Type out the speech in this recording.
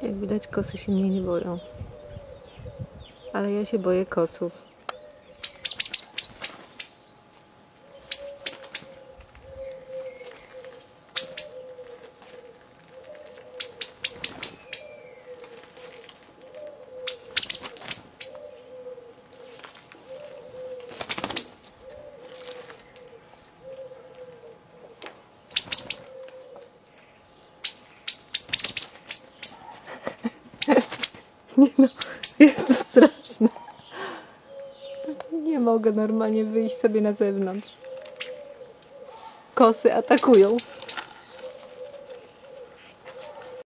Jak widać, kosy się mnie nie boją. Ale ja się boję kosów. Nie no, jest to straszne. Nie mogę normalnie wyjść sobie na zewnątrz. Kosy atakują.